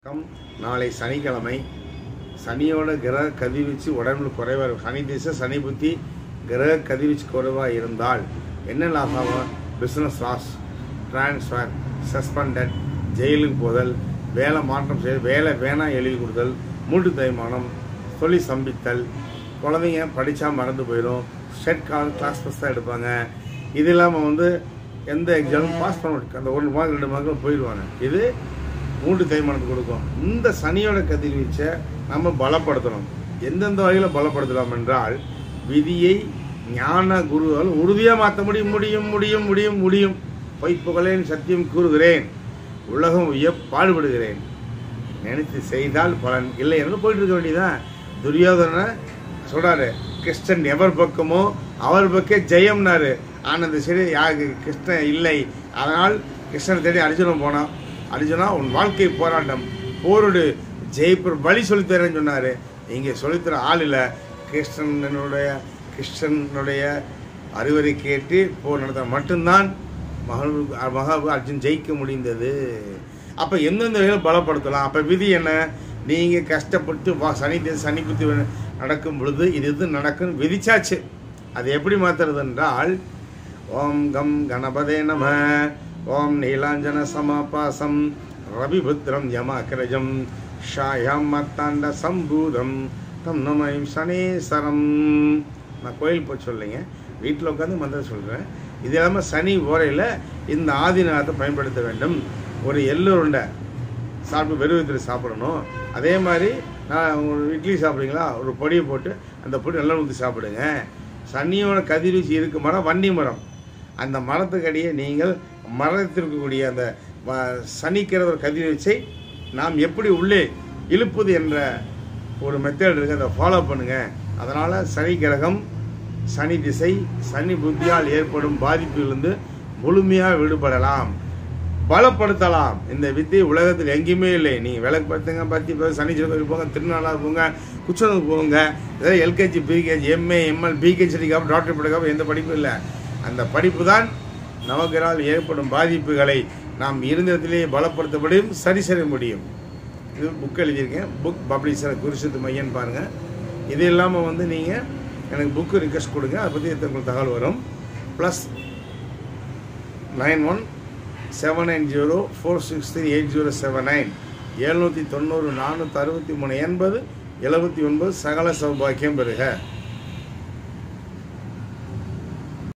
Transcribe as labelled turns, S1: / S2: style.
S1: நாளை சனிக்கிழமை சனியோட கிரக கதிர்வீச்சு உடம்புல குறைவாக இருக்கும். சனி திசை சனி புத்தி கிரக கதிர்வீச்சு குறைவாக இருந்தால் என்ன லாபம்? பிஸ்னஸ் லாஸ், டிரான்ஸ்ஃபர், சஸ்பெண்டட், ஜெயிலுக்கு போதல், வேலை மாற்றம் செய்ய, வேலை வேணாம் எழுதி கொடுத்தல், மூட்டு தேய்மானம், தொழில் சம்பித்தல், குழந்தைங்க படித்தா மறந்து போயிடும், ஸ்டேட் கிளாஸ் பஸ் தான் எடுப்பாங்க. இது இல்லாமல் எந்த எக்ஸாமும் பாஸ் பண்ண முடியும், அந்த 1 மார்க் 2 மார்க்கில் போயிடுவாங்க. இது மூன்று தேய்மானத்தை கொடுக்கும். இந்த சனியோட கதிர்வீச்சை நம்ம பலப்படுத்தணும். எந்தெந்த வகையில் பலப்படுத்தலாம் என்றால், விதியை ஞான குருவால் உறுதியாக மாற்ற முடியும். பொய்ப்புகளேன் சத்தியம் கூறுகிறேன், உலகம் பாடுபடுகிறேன், நினைத்து செய்தால் பலன் இல்லை என்று போயிட்டு இருக்க வேண்டியதான். துரியோதன சொல்றாரு, கிருஷ்ணன் எவர் பக்கமோ அவர் பக்கே ஜெயம்னாரு. ஆனால் அந்த சரி யாருக்கு கிருஷ்ணன் இல்லை. அதனால் கிருஷ்ணனை தேடி அர்ஜுனன் போனான். அர்ஜுனா, உன் வாழ்க்கை போராட்டம், போரோடு ஜெயிப்பர் வழி சொல்லித்தரேன்னு சொன்னார். இங்கே சொல்லித்தர ஆள் இல்லை. கிருஷ்ணனுடைய அறிவுரை கேட்டு போர் நடத்த மட்டும்தான் மகாபு அர்ஜுன் ஜெயிக்க முடிந்தது. அப்போ எந்தெந்த வகையில் பலப்படுத்தலாம்? அப்போ விதி என்ன? நீங்கள் கஷ்டப்பட்டு சனி புத்தி நடக்கும் பொழுது இது நடக்கும் விதிச்சாச்சு. அது எப்படி மாற்றுறது என்றால், ஓம் கம் கணபதே நம, ஓம் நீலாஞ்சன சமாபாசம், ரவிபுத்திரம் யமாக்கிரஜம், ஷாயாம் மத்தாண்ட சம்பூதம், தம் நமையும் சனேஸ்வரம். நான் கோயில் போய் சொல்லிங்க, வீட்டில் உட்காந்து மந்திரம் சொல்கிறேன். இது இல்லாமல் சனி ஓரையில் இந்த ஆதிநாதத்தை பயன்படுத்த வேண்டும். ஒரு எள்ளுருண்டை சாப்பிட்டு வெறுவத்தில் சாப்பிடணும். அதே மாதிரி நான் ஒரு இட்லி சாப்பிட்றீங்களா, ஒரு பொடியை போட்டு அந்த பொடி நல்லா ஊற்றி சாப்பிடுங்க. சனியோட கதிர்வீச்சு இருக்கு மரம், வன்னி மரம். அந்த மரத்துக்கடியே நீங்கள் மரத்திற்கக்கூடிய அந்த சனிக்கிற ஒரு கதிர்வீச்சை நாம் எப்படி உள்ளே இழுப்பது என்ற ஒரு மெத்தட் இருக்குது, அதை ஃபாலோ பண்ணுங்கள். அதனால் சனி கிரகம், சனி திசை, சனி புத்தியால் ஏற்படும் பாதிப்பிலிருந்து முழுமையாக விடுபடலாம், பலப்படுத்தலாம். இந்த வித்தை உலகத்தில் எங்கேயுமே இல்லை. நீங்கள் விளக்கு படுத்துங்க, பத்தி சனி கோயில் போங்க, திருநாளாக போங்க, குச்சனூர் போங்க, ஏதாவது LKG, PKG, MA, ML, PKG படிக்காம டாக்டர் படிக்காம எந்த படிப்பும் இல்லை. அந்த படிப்பு தான் நமக்கு ஏற்படும் பாதிப்புகளை நாம் இருந்ததிலேயே பலப்படுத்தப்படும், சரி செய்ய முடியும். இது புக் எழுதியிருக்கேன், புக் பப்ளிஷர் குருஷத்து மையன்னு பாருங்கள். இது இல்லாமல் நீங்கள் எனக்கு புக்கு ரிக்வெஸ்ட் கொடுங்க, அதை பற்றி உங்களுக்கு தகவல் வரும். +91 790 463 8079 790 463 80 79 சகல சௌபாக்கியம் பெறுக.